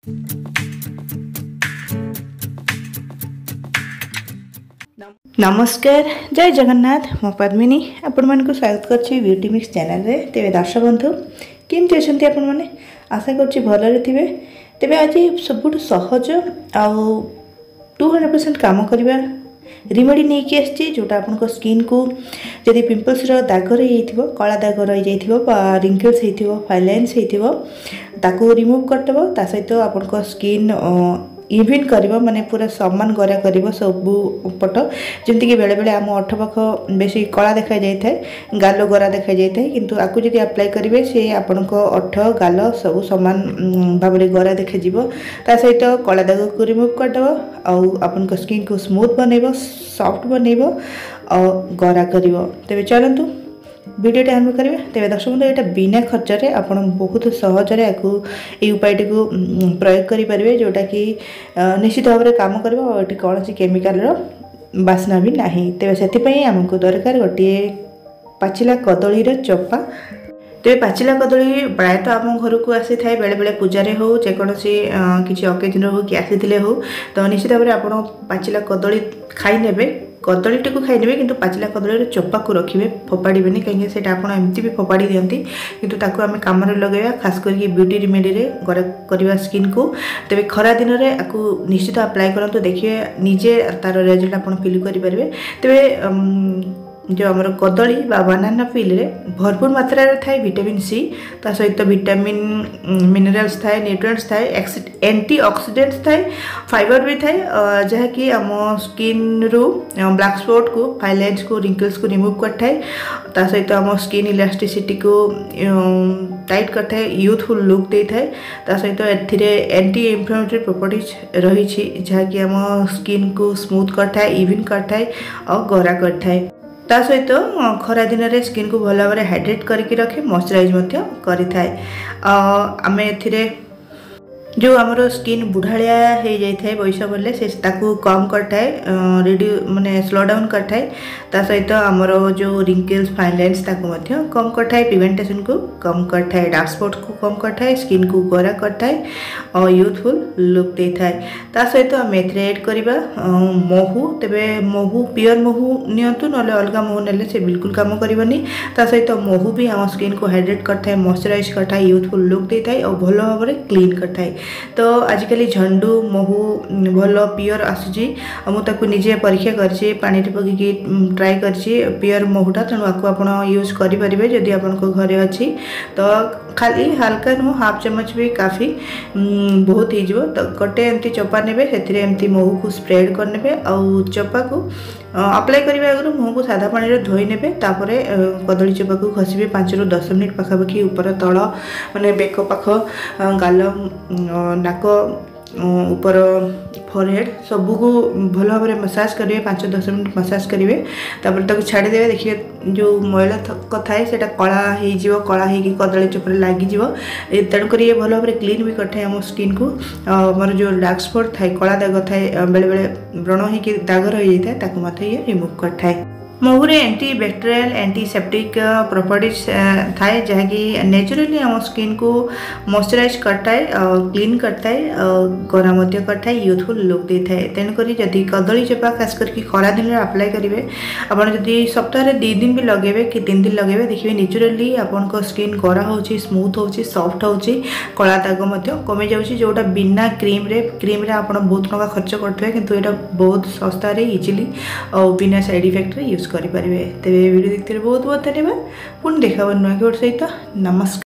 नमस्कार जय जगन्नाथ मो पद्मिनी आपण मानक स्वागत करछि ब्यूटी मिक्स चैनल रे। तेबे दर्शक बंधु केमती अछंती आपण माने आशा करछि भलरे थिबे। तेबे आज सबुठ सहज आ 200% काम करबा रिमेडी नहीं कि आछि जोटा आपनको स्किन को जदि पिंपल्स रो दाग रही जाइथिबो कला दाग रही जाइथिबो बा रिंकल्स हेथिबो फाइन लाइन्स हेथिबो ताको रिमूव करतबो ता सहित आपनको स्किन इवन करबो माने पूरा समान गरा करबो सब पट जेमति कि बेले बेले आम ओठ पाख बेसी कला देखा जाय थाए गालो गरा देखा जाय थाए किंतु आकु जदि अप्लाई करिवे से आपनको ओठ गालो सब समान भाबरे गरा देखा जिवो ता सहित कला दाग को रिमूव करदबो आ आपनको स्किन को स्मूथ बनैबो सॉफ्ट बनैबो आ गरा करबो। तबे चलंतु वीडियो आरंभ करेंगे। तेज दर्शक बंधु यहाँ बिना खर्चरे आप बहुत सहजरे ये उपायटी को प्रयोग करेंगे जोटा कि निश्चित भाव में काम कर कौन केमिकल बास्ना भी ना। तेज से आमको दरकार गोटे पाचिला कदली चोपा। तेज पाचिला कदली प्रायतः आम घर को आसी था बेले बेले पूजारे हो जेकोसी किसी अकेजन हो कि आसी हो तो निश्चित भाव में आप पाचिला कदली खाई ने कदलीटी को खाई ने कि पाचिला कदली चोपा को रखिए फोपाड़े कहीं से एमती भी फोपाड़ी दिखती किंतु ताको आम कम लगे खास करके ब्यूटी रिमेडी गरा करवा स्किन को। तेज खरा दिन में आपको निश्चित अप्लाई करूँ देखिए निजे तार रिजल्ट आप फिल करेंगे। तेज जो आमर कदली बा बनाना पील रे भरपूर मात्रा थाए विटामिन सी ता सहित विटामिन मिनरल्स थाए न्यूट्रिएंट्स थाए एंटी ऑक्सीडेंट्स थाए फाइबर भी थाए जहाँकि आम स्किन रू ब्लैक स्पॉट को फाइन लाइन्स को रिंकल्स को रिमूव करथाए ता सहित आम स्किन इलास्टिसिटी को टाइट करथाए यूथफुल लुक दे थाए ता सहित एथिरे एंटी इन्फ्लेमेटरी प्रॉपर्टीज रही जहाँकि आम स्किन को स्मूथ करथाए इवन करथाए और गरा करथाए ता सहित खरा दिन में स्किन को भल भाव हाइड्रेट करके रखे मॉइस्चराइज करें। आम ए जो आमर स्किन बुढ़ाया हो जाए बयस बोले से ताकू कम करथाए रिड्यू माने स्लो डाउन करथाए ता सहित आमर जो रिंकल्स फाइन लाइन्स ताकू कम करथाए पिगमेंटेशन को कम करथाए डार्क स्पॉट को कम करथाए स्किन को गोरा करथाए और यूथफुल लुक दे थाए। ता सहित आम एड करवा महू। तेबे महू प्योर महू नियंतु नले अलग महू नेले से बिल्कुल काम करबनी। ता सहित महू भी आम स्किन को हाइड्रेट करथाए मॉइस्चराइज करथाए यूथफुल लुक दे थाए और भल भाव में क्लीन करथाए। तो आजिकल झंडू महू भल प्योर आसूची मुझे निजे परीक्षा करछी पानी पकईकि ट्राए करछी प्योर महूटा तेणु आपको आप यूज करेंगे जदि आपको घरे अच्छी तो खाली हल्का नुह हाफ चम्मच भी काफ़ी बहुत हो तो गोटे एमती चोपा ने से महू को स्प्रेड करने आउ चोपा को अप्लाई करने आगे मुँह को सादा पानी धोई ने कदली चोपा को घसीबे 5 ରୁ 10 मिनिट पाखापाखि ऊपर तल माने बेक पाख गाल नाक ऊपर फोरहेड सबू को भल भाव में मसाज करेंगे 5-10 मिनट मसाज करेंगे तापर छाड़ीदे देखिए जो मैला थाए से कला हो कला हो कदली चोपर लग तेणुक ये भल भाव में क्लीन भी करता है आम स्किन को। आमर जो डार्क स्पॉट थाए कला दाग थाए बेले बेले व्रण हो दाग रही जाए ताकू ये रिमूव करता है। महू रे एंटी बैक्टेरियल एंटीसेप्टिक प्रॉपर्टीज थाए जहाँकि नेचुरली आम स्किन को मॉइस्चराइज करताए क्लीन करताए गरा करताए यूथफुल लुक दे थाए। तेणुक जदि कदली चोपा खास करके खरा दिन में अप्लाई करेंगे आप सप्ताह 2 दिन भी लगे कि 3 दिन लगे देखिए नेचुरली आपन स्किन गरा हो स्मूथ हो सॉफ्ट हो कला दाग कमी जाऊँगी जोटा बिना क्रीम रे आप बहुत टका खर्च करेंगे किंतु यहाँ बहुत सस्तार इजिली और बिना साइड इफेक्ट यूज करेंगे। तेज वीडियो देखते बहुत बहुत धन्यवाद पुणी देखा नुआ सहित नमस्कार।